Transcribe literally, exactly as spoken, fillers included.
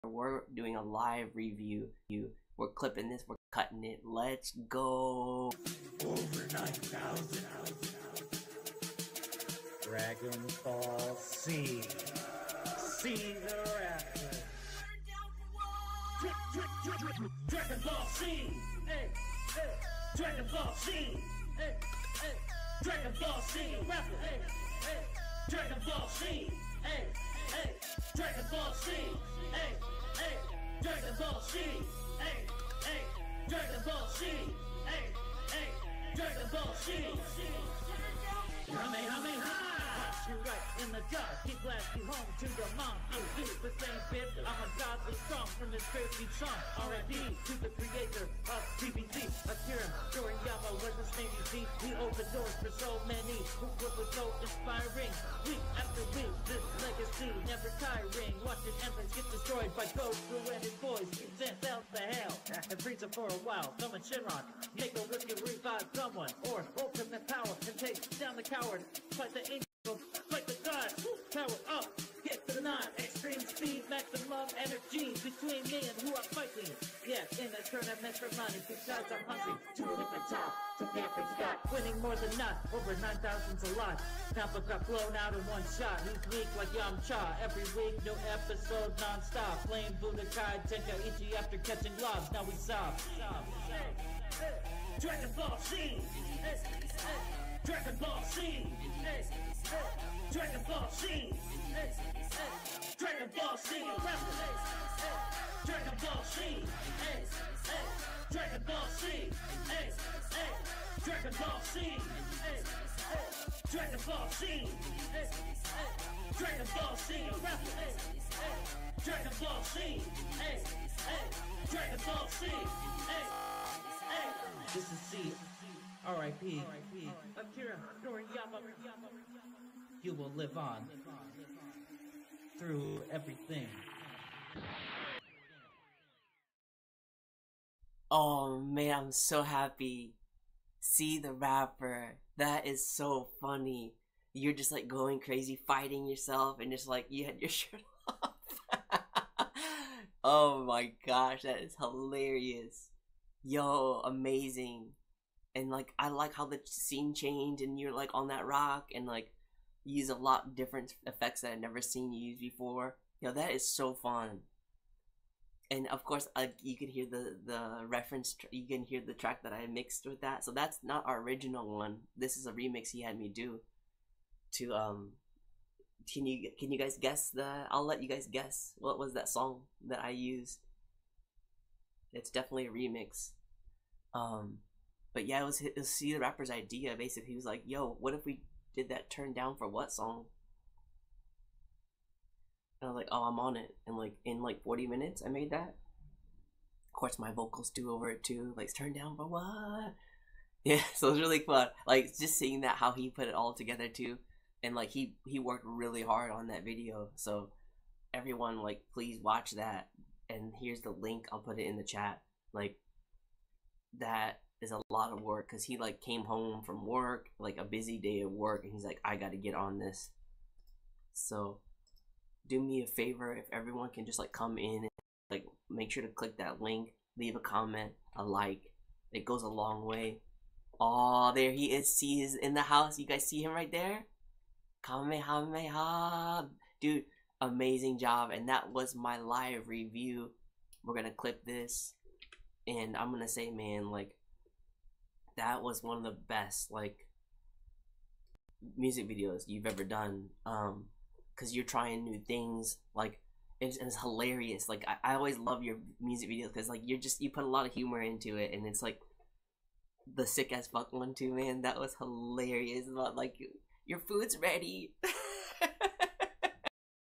We're doing a live review. We're clipping this, we're cutting it. Let's go. Over nine thousand. Dragon Ball Z. See the rapper. Dragon Ball Z. Hey, hey. Dragon Ball Z. Hey, hey. Dragon Ball Z. Rapper. Hey, hey. Dragon Ball Z. Hey, hey. Dragon Ball Z. Hey, hey. Dragon Ball Z. Hey, hey. Dragon Ball Z. Hey, hey. Dragon Ball Z. Kamehameha! Watch you right in the dark. He blasts you home to your mom. You do the same bit. I'm a godly strong from this crazy song. R I P to the creator of T V Z. Akira Toriyama was his name, you see. He opened doors for so many who was so inspiring. Week after week, this legacy never tiring. Watching embers get destroyed by Goku and his boys. He sent out the hell and freeze for a while. Summon Shenron, make a wicked revive someone, or ultimate power and take down the coward. Fight the angel, fight the god. Power up, get the nine. Extreme speed, maximum energy between me and who I'm fighting. Yeah, in a tournament for money, because I'm hungry to hit the top, to never stop. Winning more than not, over nine thousand's a lot. Nappa got blown out in one shot. He's weak like Yamcha. Every week, no episode non-stop. Playing Budokai Tenkaichi after catching globs. Now we sob. Hey, hey. Dragon Ball Z. Hey, hey. Dragon Ball Z. Hey, hey. Dragon Ball Z. Hey, hey. Dragon Ball Z. Rapper. Hey, hey. Dragon Ball Z. Hey, hey. Dragon Ball Z. Hey, hey. Dragon Ball Z. Hey, hey. Dragon Ball Z. Hey, hey. Dragon Ball Z. Rapper. Hey, hey. Dragon Ball Z. Hey, hey. Dragon Ball Z. Hey, hey. This is C. R I P Akira Toriyama. You will live on through everything. Oh man, I'm so happy. See the rapper. That is so funny. You're just like going crazy, fighting yourself, and just like you had your shirt off. Oh my gosh, that is hilarious. Yo, amazing. And like I like how the scene changed and you're like on that rock and like you use a lot different effects that I've never seen you use before. Yo, that is so fun. And of course, like you can hear the the reference. You can hear the track that I mixed with that. So that's not our original one. This is a remix he had me do. To um, can you can you guys guess the? I'll let you guys guess what was that song that I used. It's definitely a remix. Um. But yeah, it was, it was See the Rapper's idea. Basically, he was like, yo, what if we did that Turn Down for What song? And I was like, oh, I'm on it. And like, in like forty minutes, I made that. Of course, my vocals do over it too. Like, Turn Down for What? Yeah, so it was really fun. Like, just seeing that, how he put it all together too. And like, he, he worked really hard on that video. So everyone, like, please watch that. And here's the link. I'll put it in the chat. Like, that is a lot of work because he like came home from work, like a busy day of work, and he's like, I gotta get on this. So do me a favor, if everyone can just like come in and like make sure to click that link, leave a comment, a like. It goes a long way. Oh, there he is. See, he's in the house. You guys see him right there? Kamehameha. Dude, amazing job. And that was my live review. We're gonna clip this and I'm gonna say, man, like, that was one of the best like music videos you've ever done, um because you're trying new things. Like it's, it's hilarious. Like I, I always love your music videos because like you're just you put a lot of humor into it, and it's like the sick as fuck one too, man. That was hilarious. About like your food's ready.